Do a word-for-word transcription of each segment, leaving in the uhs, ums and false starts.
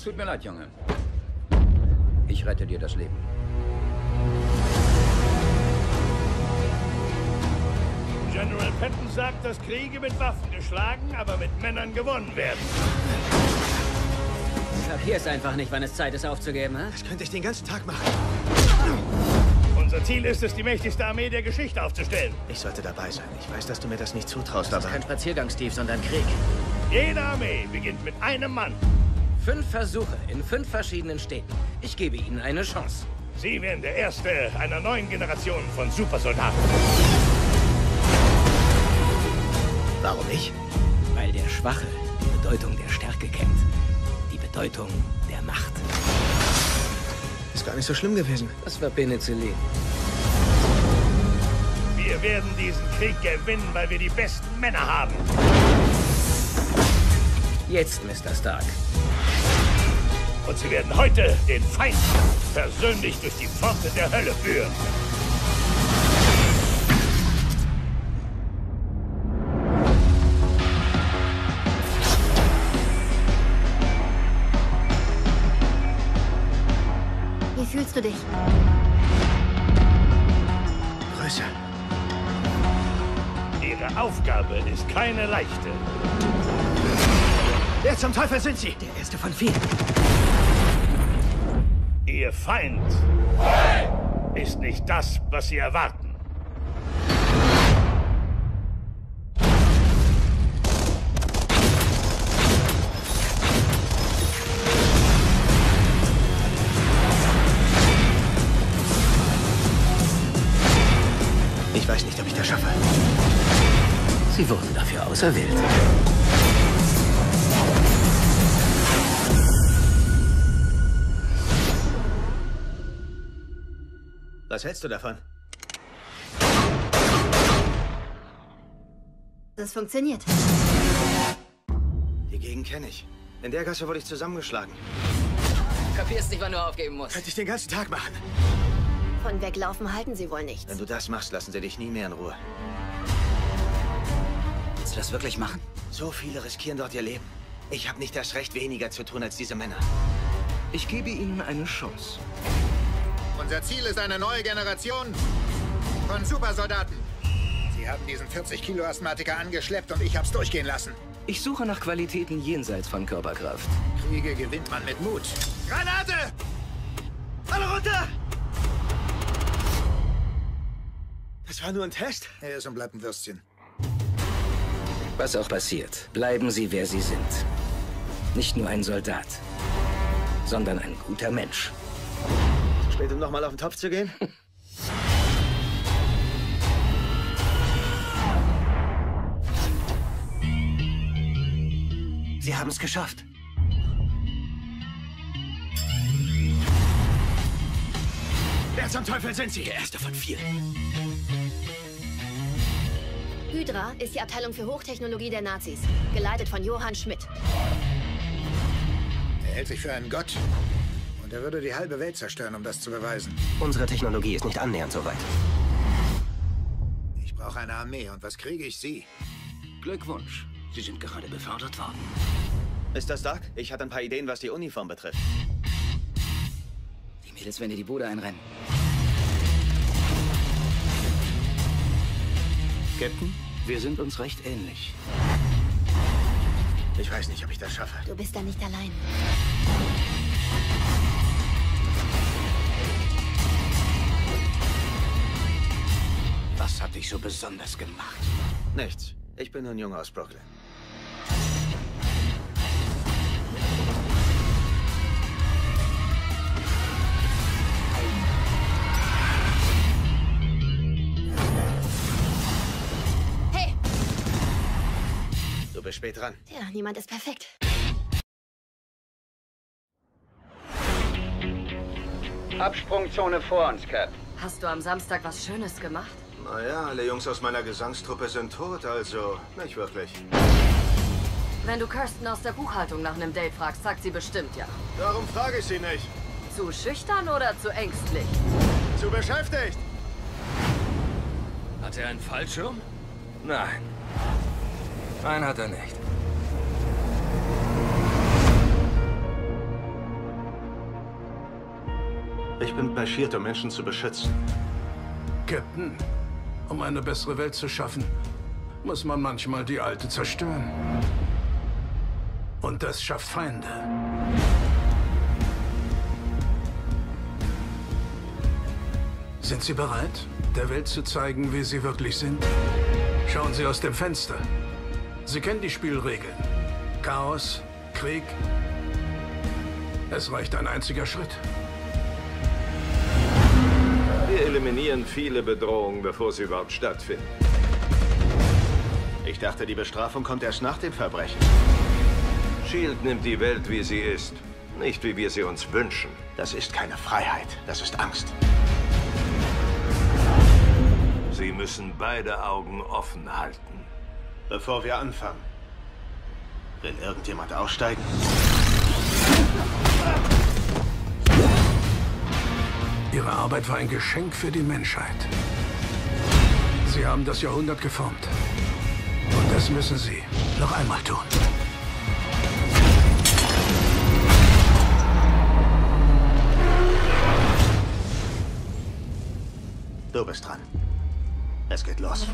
Tut mir leid, Junge. Ich rette dir das Leben. General Patton sagt, dass Kriege mit Waffen geschlagen, aber mit Männern gewonnen werden. Kapier's einfach nicht, wann es Zeit ist aufzugeben, hä? Das könnte ich den ganzen Tag machen. Unser Ziel ist es, die mächtigste Armee der Geschichte aufzustellen. Ich sollte dabei sein. Ich weiß, dass du mir das nicht zutraust, Das ist aber... kein Spaziergang, Steve, sondern Krieg. Jede Armee beginnt mit einem Mann. Fünf Versuche in fünf verschiedenen Städten. Ich gebe Ihnen eine Chance. Sie werden der erste einer neuen Generation von Supersoldaten. Warum ich? Weil der Schwache die Bedeutung der Stärke kennt. Die Bedeutung der Macht. Ist gar nicht so schlimm gewesen. Das war Penicillin. Wir werden diesen Krieg gewinnen, weil wir die besten Männer haben. Jetzt, Mister Stark. Und sie werden heute den Feind persönlich durch die Pforte der Hölle führen. Wie fühlst du dich? Größer. Ihre Aufgabe ist keine leichte. Wer zum Teufel sind Sie? Der erste von vielen. Ihr Feind ist nicht das, was Sie erwarten. Ich weiß nicht, ob ich das schaffe. Sie wurden dafür auserwählt. Was hältst du davon? Das funktioniert. Die Gegend kenne ich. In der Gasse wurde ich zusammengeschlagen. Kapierst nicht, wann du aufgeben musst. Könnte ich den ganzen Tag machen. Von weglaufen halten sie wohl nichts. Wenn du das machst, lassen sie dich nie mehr in Ruhe. Willst du das wirklich machen? So viele riskieren dort ihr Leben. Ich habe nicht das Recht, weniger zu tun als diese Männer. Ich gebe Ihnen eine Chance. Unser Ziel ist eine neue Generation von Supersoldaten. Sie haben diesen vierzig Kilo Asthmatiker angeschleppt und ich hab's durchgehen lassen. Ich suche nach Qualitäten jenseits von Körperkraft. Kriege gewinnt man mit Mut. Granate! Alle runter! Das war nur ein Test? Er ist und bleibt ein Würstchen. Was auch passiert, bleiben Sie, wer Sie sind. Nicht nur ein Soldat, sondern ein guter Mensch. Spät, um nochmal auf den Topf zu gehen? Sie haben es geschafft. Wer zum Teufel sind Sie? Der erste von vielen. Hydra ist die Abteilung für Hochtechnologie der Nazis, geleitet von Johann Schmidt. Er hält sich für einen Gott. Und er würde die halbe Welt zerstören, um das zu beweisen. Unsere Technologie ist nicht annähernd so weit. Ich brauche eine Armee. Und was kriege ich? Sie? Glückwunsch. Sie sind gerade befördert worden. Mister Stark, ich hatte ein paar Ideen, was die Uniform betrifft. Die Mädels werden dir die Bude einrennen. Captain, wir sind uns recht ähnlich. Ich weiß nicht, ob ich das schaffe. Du bist da nicht allein. Was hat dich so besonders gemacht? Nichts. Ich bin nur ein Junge aus Brooklyn. Hey! Du bist spät dran. Ja, niemand ist perfekt. Absprungzone vor uns, Cap. Hast du am Samstag was Schönes gemacht? Naja, alle Jungs aus meiner Gesangstruppe sind tot, also nicht wirklich. Wenn du Kirsten aus der Buchhaltung nach einem Date fragst, sagt sie bestimmt ja. Darum frage ich sie nicht. Zu schüchtern oder zu ängstlich? Zu beschäftigt. Hat er einen Fallschirm? Nein. Nein, hat er nicht. Ich bin marschiert, um Menschen zu beschützen. Captain, um eine bessere Welt zu schaffen, muss man manchmal die alte zerstören. Und das schafft Feinde. Sind Sie bereit, der Welt zu zeigen, wie Sie wirklich sind? Schauen Sie aus dem Fenster. Sie kennen die Spielregeln. Chaos, Krieg. Es reicht ein einziger Schritt. Wir eliminieren viele Bedrohungen, bevor sie überhaupt stattfinden. Ich dachte, die Bestrafung kommt erst nach dem Verbrechen. Shield nimmt die Welt, wie sie ist. Nicht, wie wir sie uns wünschen. Das ist keine Freiheit, das ist Angst. Sie müssen beide Augen offen halten. Bevor wir anfangen, will irgendjemand aussteigen? Ihre Arbeit war ein Geschenk für die Menschheit. Sie haben das Jahrhundert geformt. Und das müssen Sie noch einmal tun. Du bist dran. Es geht los.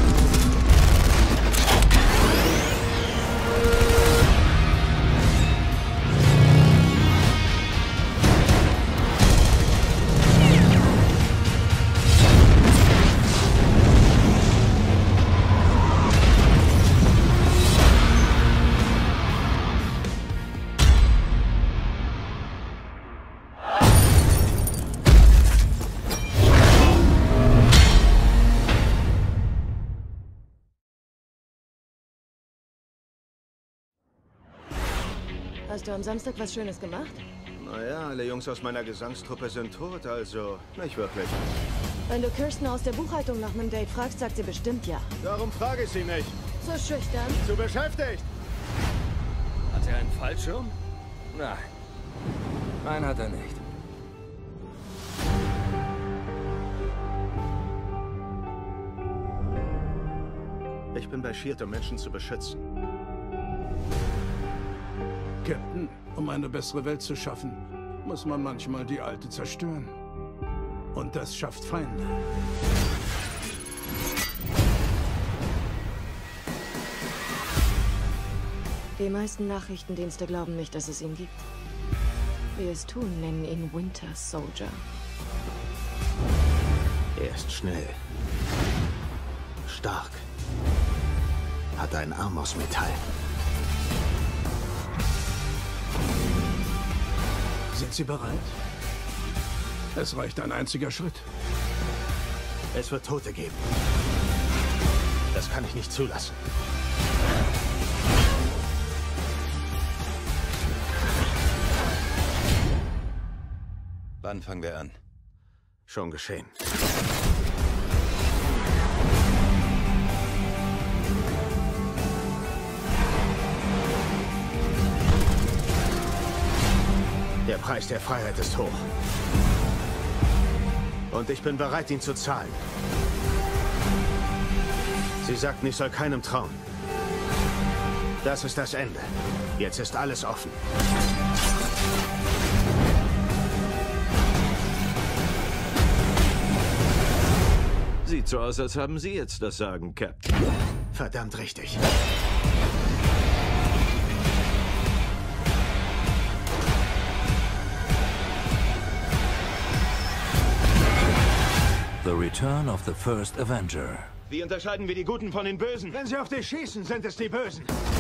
Hast du am Samstag was Schönes gemacht? Naja, alle Jungs aus meiner Gesangstruppe sind tot, also nicht wirklich. Wenn du Kirsten aus der Buchhaltung nach einem Date fragst, sagt sie bestimmt ja. Darum frage ich sie nicht. So schüchtern. Zu beschäftigt. Hat er einen Fallschirm? Nein. Nein, hat er nicht. Ich bin bei Shield, um Menschen zu beschützen. Captain, um eine bessere Welt zu schaffen, muss man manchmal die alte zerstören. Und das schafft Feinde. Die meisten Nachrichtendienste glauben nicht, dass es ihn gibt. Wir es tun, nennen ihn Winter Soldier. Er ist schnell. Stark. Hat einen Arm aus Metall. Sind Sie bereit? Es reicht ein einziger Schritt. Es wird Tote geben. Das kann ich nicht zulassen. Wann fangen wir an? Schon geschehen. Der Preis der Freiheit ist hoch. Und ich bin bereit, ihn zu zahlen. Sie sagten, ich soll keinem trauen. Das ist das Ende. Jetzt ist alles offen. Sieht so aus, als haben Sie jetzt das Sagen, Captain. Verdammt richtig. The Return of the First Avenger. Wie unterscheiden wir die Guten von den Bösen? Wenn sie auf dich schießen, sind es die Bösen.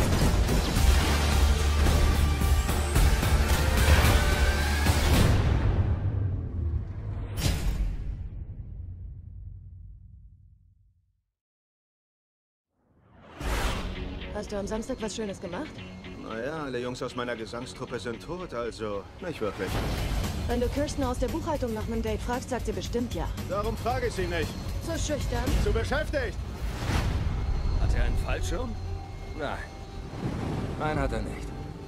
Hast du am Samstag was Schönes gemacht? Naja, alle Jungs aus meiner Gesangstruppe sind tot, also nicht wirklich. Wenn du Kirsten aus der Buchhaltung nach einem Date fragst, sagt sie bestimmt ja. Darum frage ich sie nicht. So schüchtern. Zu beschäftigt. Hat er einen Fallschirm? Nein. Nein, hat er nicht.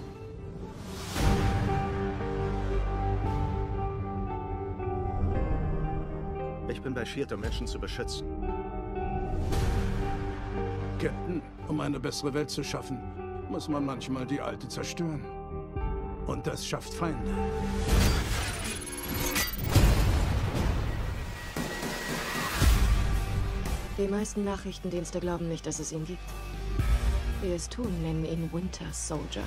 Ich bin bei Shield, um Menschen zu beschützen. Captain, um eine bessere Welt zu schaffen, muss man manchmal die alte zerstören. Und das schafft Feinde. Die meisten Nachrichtendienste glauben nicht, dass es ihn gibt. Die es tun, nennen ihn Winter Soldier.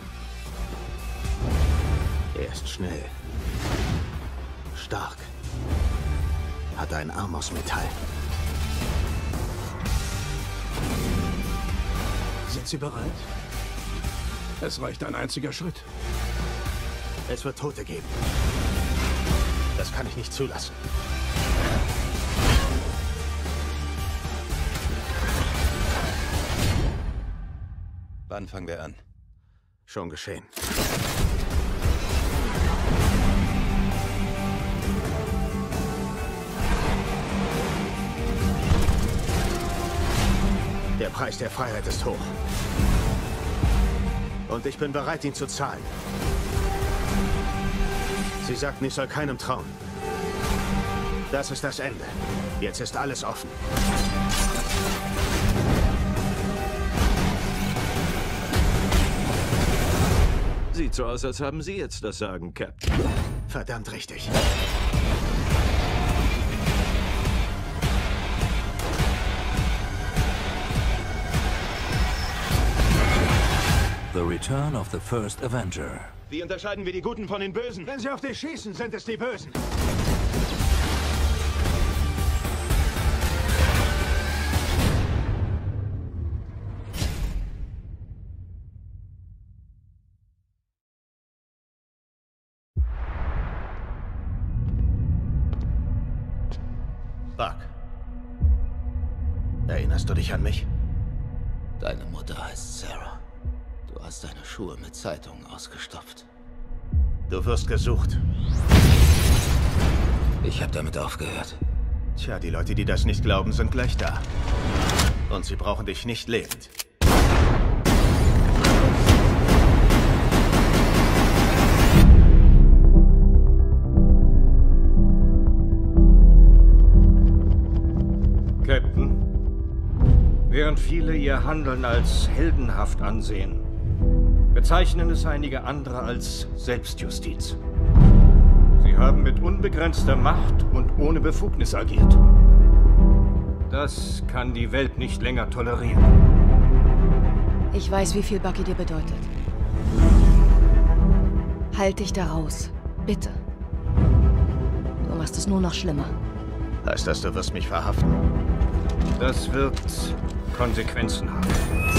Er ist schnell. Stark. Hat einen Arm aus Metall. Sind Sie bereit? Es reicht ein einziger Schritt. Es wird Tote geben. Das kann ich nicht zulassen. Wann fangen wir an? Schon geschehen. Der Preis der Freiheit ist hoch. Und ich bin bereit, ihn zu zahlen. Sie sagten, ich soll keinem trauen. Das ist das Ende. Jetzt ist alles offen. Sieht so aus, als haben Sie jetzt das Sagen, Captain. Verdammt richtig. The Return of the First Avenger. Wie unterscheiden wir die Guten von den Bösen? Wenn sie auf dich schießen, sind es die Bösen. Buck. Erinnerst du dich an mich? Deine Mutter heißt Sarah. Du hast deine Schuhe mit Zeitungen ausgestopft. Du wirst gesucht. Ich habe damit aufgehört. Tja, die Leute, die das nicht glauben, sind gleich da. Und sie brauchen dich nicht lebend. Captain, während viele ihr Handeln als heldenhaft ansehen, bezeichnen es einige andere als Selbstjustiz. Sie haben mit unbegrenzter Macht und ohne Befugnis agiert. Das kann die Welt nicht länger tolerieren. Ich weiß, wie viel Bucky dir bedeutet. Halt dich da raus. Bitte. Du machst es nur noch schlimmer. Heißt das, du wirst mich verhaften? Das wird Konsequenzen haben.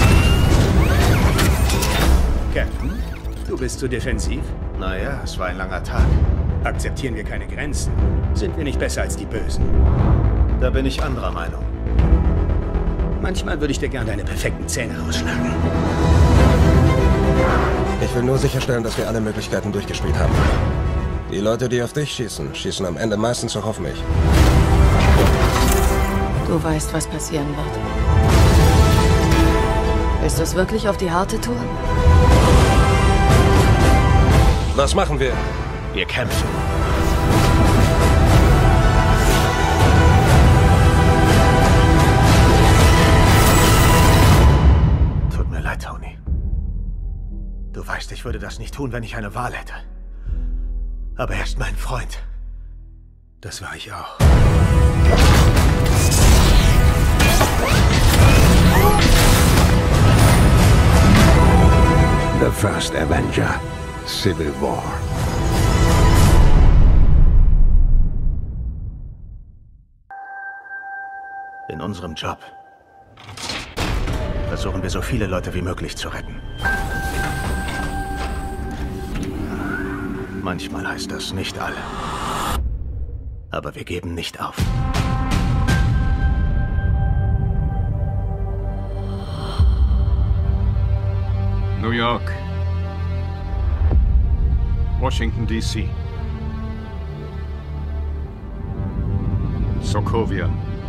Captain, du bist zu defensiv? Naja, es war ein langer Tag. Akzeptieren wir keine Grenzen? Sind wir nicht besser als die Bösen? Da bin ich anderer Meinung. Manchmal würde ich dir gerne deine perfekten Zähne rausschlagen. Ich will nur sicherstellen, dass wir alle Möglichkeiten durchgespielt haben. Die Leute, die auf dich schießen, schießen am Ende meistens auch auf mich. Du weißt, was passieren wird. Willst du es wirklich auf die harte Tour? Was machen wir? Wir kämpfen. Tut mir leid, Tony. Du weißt, ich würde das nicht tun, wenn ich eine Wahl hätte. Aber er ist mein Freund. Das war ich auch. The First Avenger, Civil War. In unserem Job versuchen wir, so viele Leute wie möglich zu retten. Manchmal heißt das nicht alle. Aber wir geben nicht auf. New York, Washington, D C, Sokovia.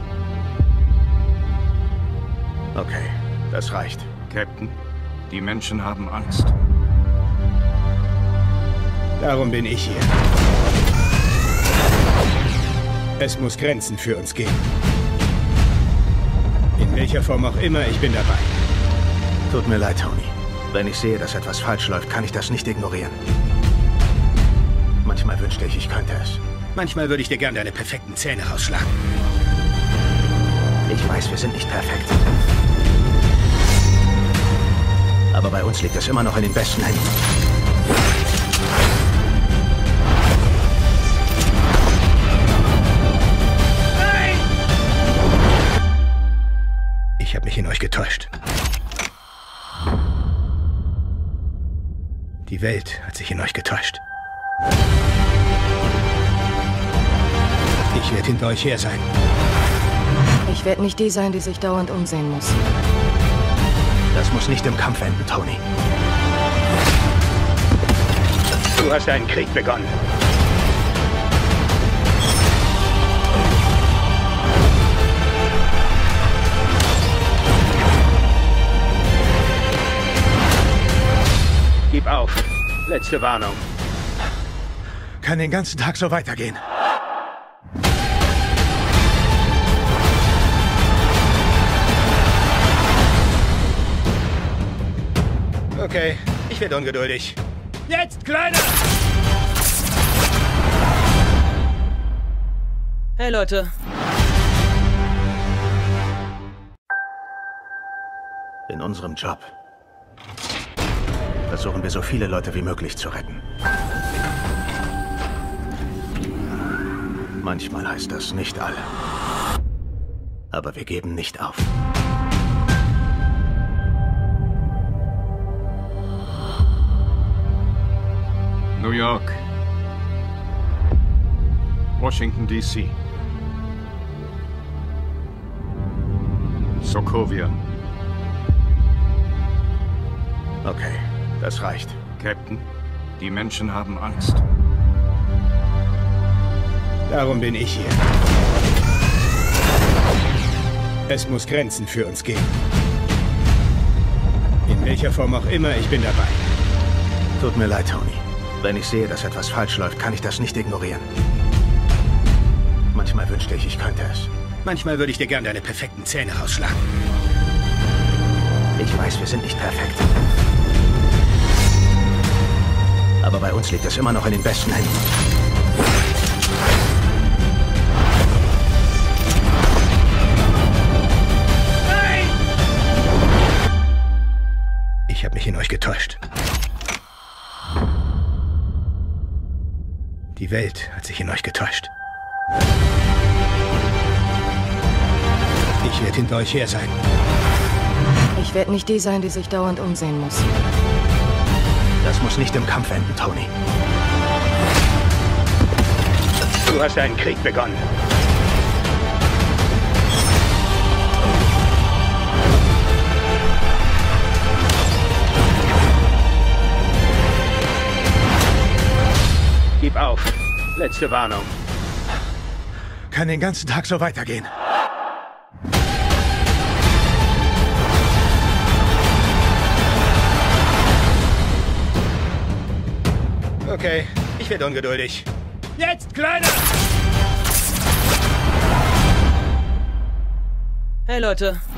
Okay, das reicht. Captain, die Menschen haben Angst. Darum bin ich hier. Es muss Grenzen für uns geben. In welcher Form auch immer, ich bin dabei. Tut mir leid, Tony. Wenn ich sehe, dass etwas falsch läuft, kann ich das nicht ignorieren. Manchmal wünschte ich, ich könnte es. Manchmal würde ich dir gern deine perfekten Zähne rausschlagen. Ich Ich weiß, wir sind nicht perfekt. Aber bei uns liegt es immer noch in den besten Händen. Nein! Ich habe mich in euch getäuscht. Die Welt hat sich in euch getäuscht. Ich werde hinter euch her sein. Ich werde nicht die sein, die sich dauernd umsehen muss. Das muss nicht im Kampf enden, Tony. Du hast einen Krieg begonnen. Gib auf. Letzte Warnung. Kann den ganzen Tag so weitergehen. Okay, ich werde ungeduldig. Jetzt, Kleiner! Hey, Leute. In unserem Job versuchen wir, so viele Leute wie möglich zu retten. Manchmal heißt das nicht alle. Aber wir geben nicht auf. New York, Washington, D C, Sokovia. Okay, das reicht. Captain, die Menschen haben Angst. Darum bin ich hier. Es muss Grenzen für uns geben. In welcher Form auch immer, ich bin dabei. Tut mir leid, Tony. Wenn ich sehe, dass etwas falsch läuft, kann ich das nicht ignorieren. Manchmal wünschte ich, ich könnte es. Manchmal würde ich dir gern deine perfekten Zähne rausschlagen. Ich weiß, wir sind nicht perfekt. Aber bei uns liegt es immer noch in den besten Händen. Nein! Ich habe mich in euch getäuscht. Die Welt hat sich in euch getäuscht. Ich werde hinter euch her sein. Ich werde nicht die sein, die sich dauernd umsehen muss. Das muss nicht im Kampf enden, Tony. Du hast einen Krieg begonnen. Gib auf. Letzte Warnung. Kann den ganzen Tag so weitergehen. Okay, ich werde ungeduldig. Jetzt, Kleiner! Hey, Leute.